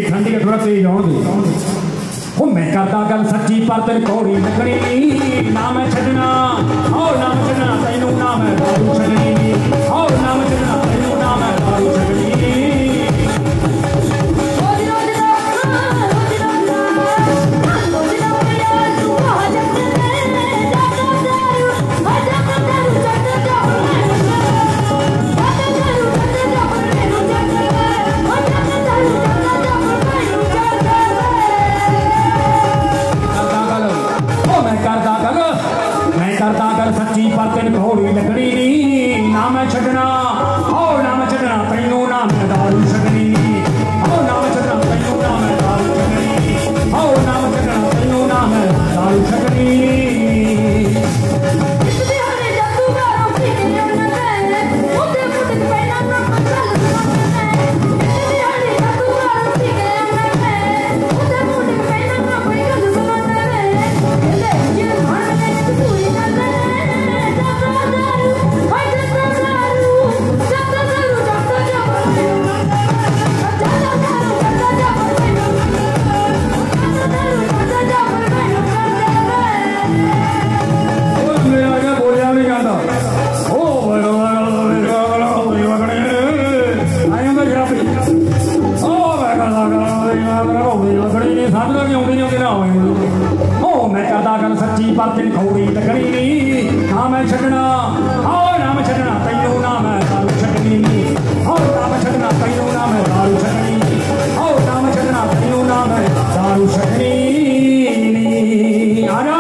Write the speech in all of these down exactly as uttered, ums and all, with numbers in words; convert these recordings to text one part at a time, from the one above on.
ठंडी का थोड़ा तेज आउण दे ओ मैं करदा गल सच्ची पर तेरे कौड़ी लगनी ना मैं छड्डना ओ ना मैं छड्डना तैनू ना मैं दारू छड्डनी ओ ना मैं छड्डना तैनू ना मैं दारू छड्डनी सच्ची पर तेन घोड़ी लगनी ना मैं छड्डना ओ ना मैं छड्डना तैनू ना मैं दारू छड्डनी ओ ना मैं छड्डना तैनू ना मैं दारू छड्डनी ओ ना मैं छड्डना तैनू ना मैं दारू छड्डनी सच्ची पर तेन घोड़ी लगनी ना मैं छड्डना ओ ना मैं छड्डना तैनू ना मैं दारू छड्डनी ओ ना मैं छड्डना तैनू ना मैं दारू छड्डनी ओ ना मैं छड्डना तैनू ना मैं दारू छड्डनी आजा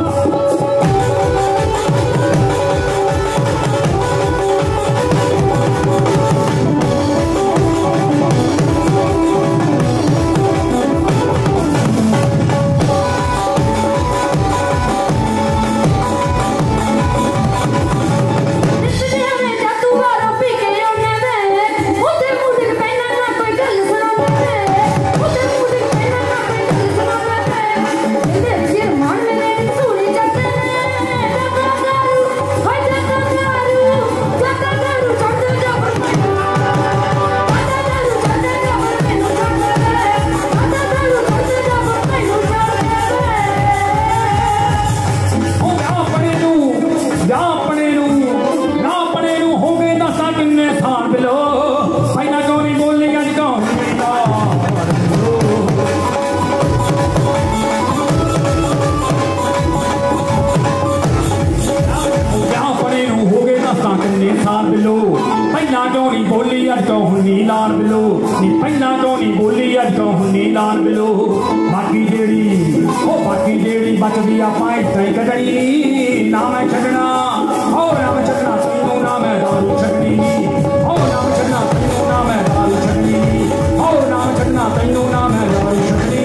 बाकी जेड़ी ओ बाकी जेड़ी बचदी आपां इत्थै ही कढणी ना मैं छड्डना ओ ना मैं छड्डना तैनू ना मैं दारू छड्डनी ओ ना मैं छड्डना तैनू ना मैं दारू छड्डनी ओ ना मैं छड्डना तैनू ना मैं दारू छड्डनी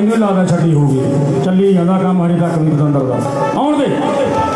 ਮੈਨੂੰ ਲੱਗਦਾ ਛੱਡੀ ਹੋਊਗੀ ਚੱਲੀ ਜਾਂਦਾ ਕੰਮ ਹਜੇ ਤੱਕ ਵੀ ਪਤੰਦਰ ਦਾ ਆਉਣ ਦੇ